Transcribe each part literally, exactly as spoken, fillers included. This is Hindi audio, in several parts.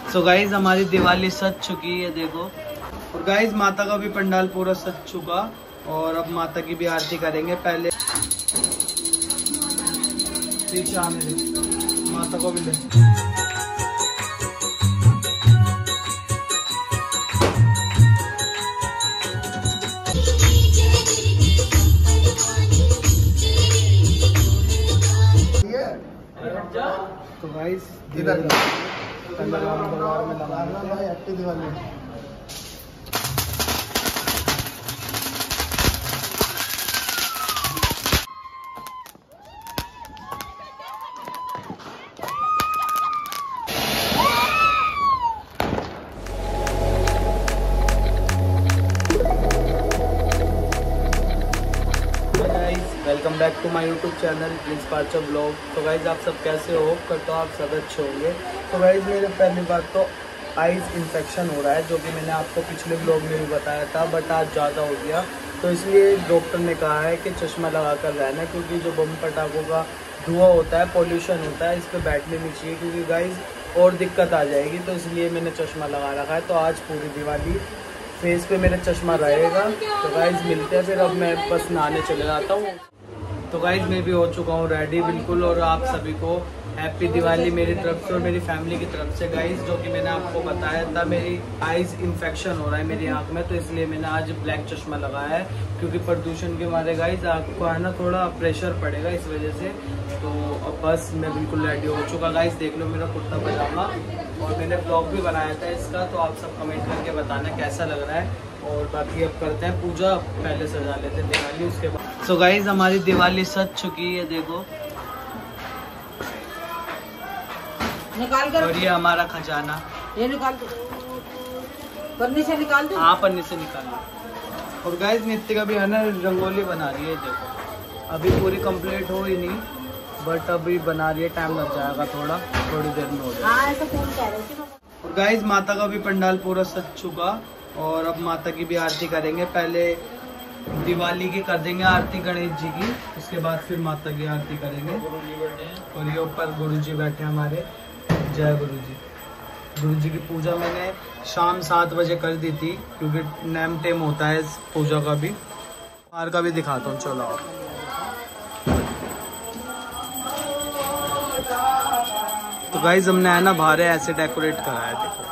सो गाइज हमारी दिवाली सज चुकी है देखो। और गाइज माता का भी पंडाल पूरा सज चुका और अब माता की भी आरती करेंगे। पहले पीछे आने दे, माता को भी ले। तो गाइस इधर दरबार में लगाना है happy Diwali. Welcome back to my YouTube channel prince Parcha blog. तो गाइज आप सब कैसे हो? करता हूँ आप सब अच्छे होंगे। तो गाइज मेरे पहली बात तो आइज़ इन्फेक्शन हो रहा है, जो कि मैंने आपको पिछले ब्लॉग में भी बताया था, बट आज ज़्यादा हो गया। तो इसलिए डॉक्टर ने कहा है कि चश्मा लगा कर रहना, क्योंकि जो बम पटाखों का धुआं होता है, पोल्यूशन होता है, इस पर बैठने नहीं चाहिए, क्योंकि गाइज और दिक्कत आ जाएगी। तो इसलिए मैंने चश्मा लगा रखा है। तो आज पूरी दिवाली फेस पे मेरा चश्मा रहेगा। तो गाइज मिलते हैं फिर। अब मैं बस नहाने चले जाता हूँ। तो गाइज मैं भी हो चुका हूँ रेडी बिल्कुल। और आप सभी को हैप्पी दिवाली मेरी तरफ से और मेरी फैमिली की तरफ से। गाइज जो कि मैंने आपको बताया था, मेरी आइज़ इन्फेक्शन हो रहा है मेरी आंख में, तो इसलिए मैंने आज ब्लैक चश्मा लगाया है, क्योंकि प्रदूषण के मारे गाइज आपको है ना थोड़ा प्रेशर पड़ेगा इस वजह से। तो अब बस मैं बिल्कुल रेडी हो चुका। गाइज देख लो मेरा कुर्ता पजामा, और मैंने ब्लॉग भी बनाया था इसका, तो आप सब कमेंट करके बताना कैसा लग रहा है। और बाकी अब करते हैं पूजा, पहले सजा लेते हैं दिवाली, उसके बाद। सो गाइज हमारी दिवाली सज चुकी है देखो। निकाल कर। और ये हमारा खजाना, ये निकाल दो, पन्नी से निकाल दो। हाँ पन्नी से निकाल। और गाइज नित्य का भी है ना रंगोली बना रही है देखो। अभी पूरी कंप्लीट हो ही नहीं, बट अभी बना रही है, टाइम लग जाएगा थोड़ा, थोड़ी देर में हो जाएगा। और गाइज माता का भी पंडाल पूरा सज चुका और अब माता की भी आरती करेंगे। पहले दिवाली की कर देंगे आरती गणेश जी की, उसके बाद फिर माता की आरती करेंगे। और ये ऊपर गुरु जी बैठे हमारे, जय गुरु जी। गुरु जी की पूजा मैंने शाम सात बजे कर दी थी, क्योंकि नेम टेम होता है इस पूजा का भी। बाहर का भी दिखाता हूँ, चलो आप। तो गाइज हमने है ना बाहर ऐसे डेकोरेट करा है देखो।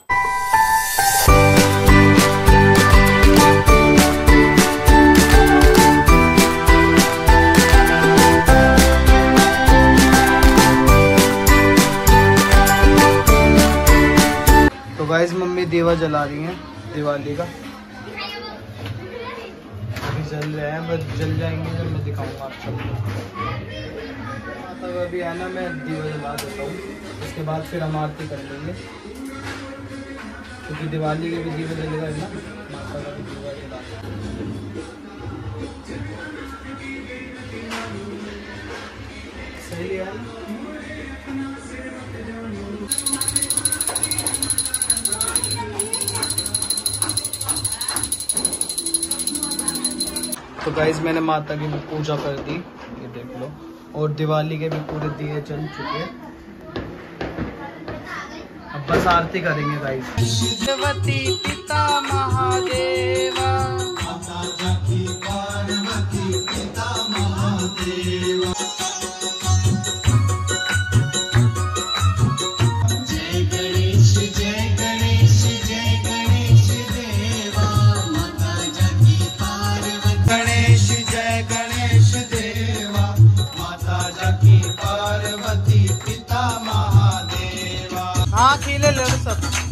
तो गाइस मम्मी दीवा जला रही हैं दिवाली का, अभी जल रहे हैं, बस जल जाएंगे जब मैं दिखाऊंगा आप सबको। तो अभी है ना मैं दीवा जला देता हूँ, उसके बाद फिर हम आरती कर लेंगे, क्योंकि दिवाली के भी दीवा जलेगा ना, माता का भी दीवा जला। सही है। तो गाइज मैंने माता की भी पूजा कर दी, ये देख लो। और दिवाली के भी पूरे दिए जल चुके, अब बस आरती करेंगे गाइज। पार्वती पिता महादेवा, माता जाकी पार्वती पिता महादेवा। जय गणेश जय गणेश जय गणेश देवा, माता जाकी पार्वती। गणेश जय गणेश देवा, माता जाकी पार्वती पिता महादेवा। हाँ खिले लो सब।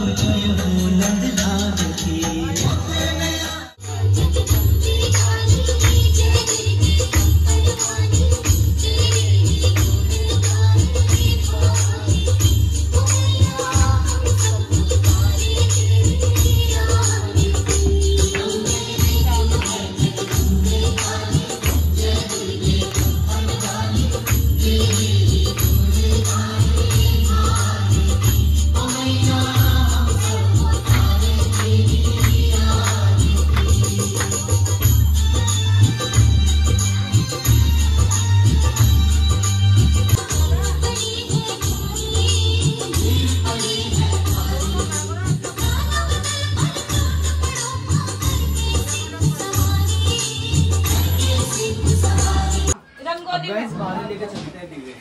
गाइस बाहर लेके चलते हैं दीवे।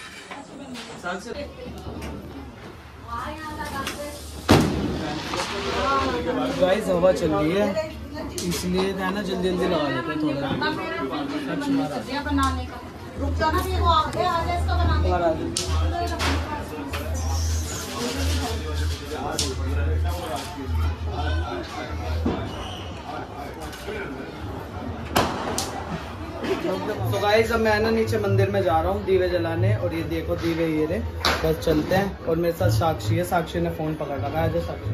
गाइस हवा चल रही है इसलिए है ना जल्दी जल्दी लगा लेते हैं थोड़ा। तो गाइस अब मैं ना नीचे मंदिर में जा रहा हूँ दीवे जलाने, और ये देखो दीवे ये रे। बस चलते हैं। और मेरे साथ साक्षी है, साक्षी ने फोन पकड़ रखा है। साक्षी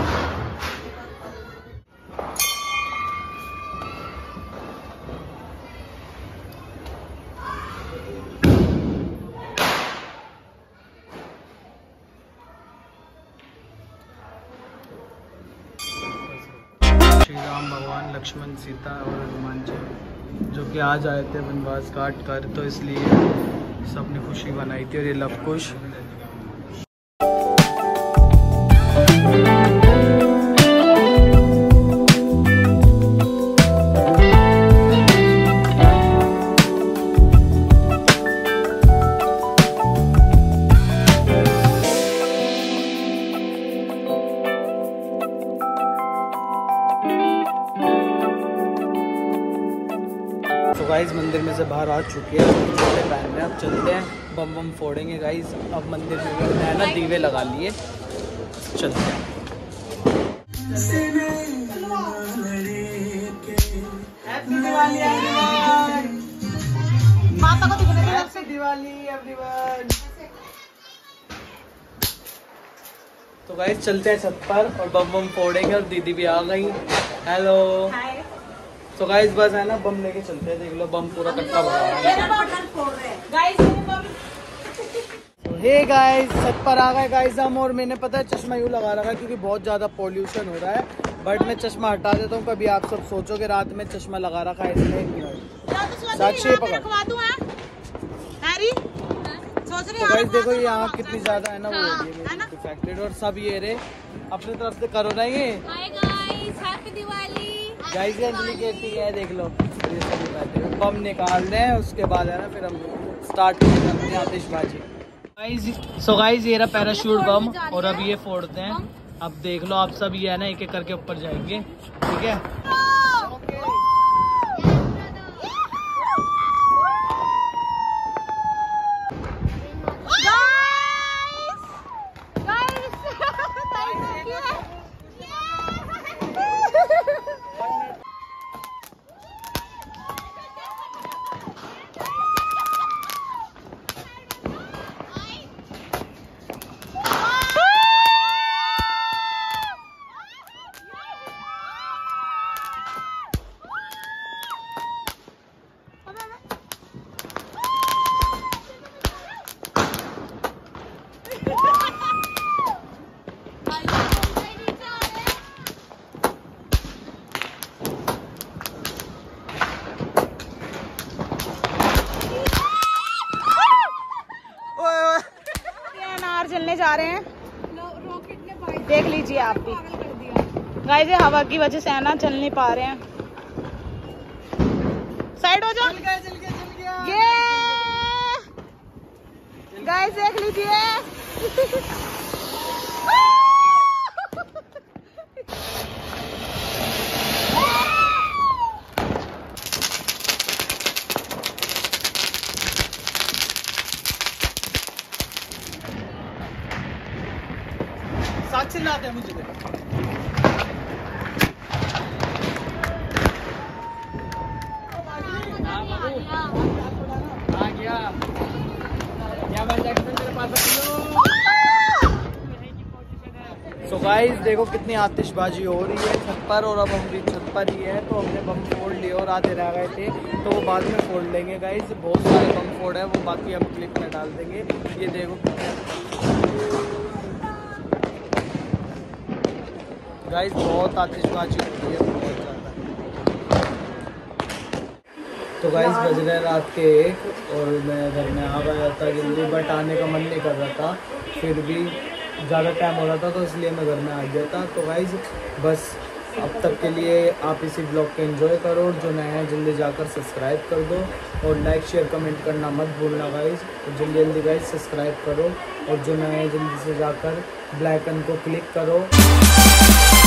श्री राम भगवान, लक्ष्मण, सीता और हनुमान जी जो कि आज आए थे वनवास काट कर, तो इसलिए सबने खुशी बनाई थी। और ये लव कुश गाइस मंदिर में से बाहर आ चुके हैं, जूते पहन रहे हैं। अब चलते हैं, बम बम फोड़ेंगे गाइस। अब मंदिर में है ना दीवे लगा लिए, चलते हैं। हैप्पी दिवाली माता को दिखने के हैप्पी दिवाली एवरीवन। तो गाइस चलते हैं छत पर और बम बम फोड़ेंगे। और दीदी भी आ गई। हेलो तो गाइस बस है ना बम लेके चलते हैं। देख लो बम पूरा कट्टा भरा है। हे गाइस छत पर आ गए गाइस हम। और मैंने पता है चश्मा यूँ लगा रखा है क्योंकि बहुत ज्यादा पॉल्यूशन हो रहा है। बट मैं चश्मा हटा देता हूँ। कभी आप सब सोचोगे रात में चश्मा लगा रखा है इसलिए। साक्षी पकड़। तो गाइस देखो ये आँख कितनी ज्यादा है ना वो डिफेक्टेड। और सब ये रे अपनी तरफ से करो ना ये। गाइस अंजलि कहती है देख लो बम निकाल रहे हैं, उसके बाद है ना फिर हम स्टार्ट करते हैं आतिशबाजी। गाइस सो गाइस ये रहा पैराशूट बम और अब ये फोड़ते हैं। अब देख लो आप सब ये है ना एक एक करके ऊपर जाएंगे, ठीक है। चलने जा रहे हैं, देख लीजिए आप भी। गाइस ये हवा की वजह से है ना चल नहीं पा रहे हैं। साइड हो जाओ। ये गाइस देख लीजिए। साक्षी चिल्लाते हैं मुझे? तो गाइस देखो कितनी आतिशबाजी हो रही है छत पर, और अब हम भी छत पर ही है। तो हमने बम फोड़ लिए और आधे रह गए थे, तो वो बाद में फोड़ लेंगे गाइस। बहुत सारे बम फोड़ है, वो बाकी हम क्लिप में डाल देंगे। ये देखो गाइस बहुत आतिशबाजी हो रही है, बहुत ज़्यादा। तो गाइस बज रहे रात के एक, और मैं घर में आ गया था जल्दी, बट आने का मन नहीं कर रहा था, फिर भी ज़्यादा टाइम हो रहा था तो इसलिए मैं घर में आ गया था। तो गाइस बस अब तक के लिए आप इसी ब्लॉग को एंजॉय करो, और जो नए हैं जल्दी जाकर सब्सक्राइब कर दो, और लाइक शेयर कमेंट करना मत भूलना गाइस। तो जल्दी जल्दी गाइस सब्सक्राइब करो, और जो नए हैं जल्दी से जाकर बेल आइकन को क्लिक करो।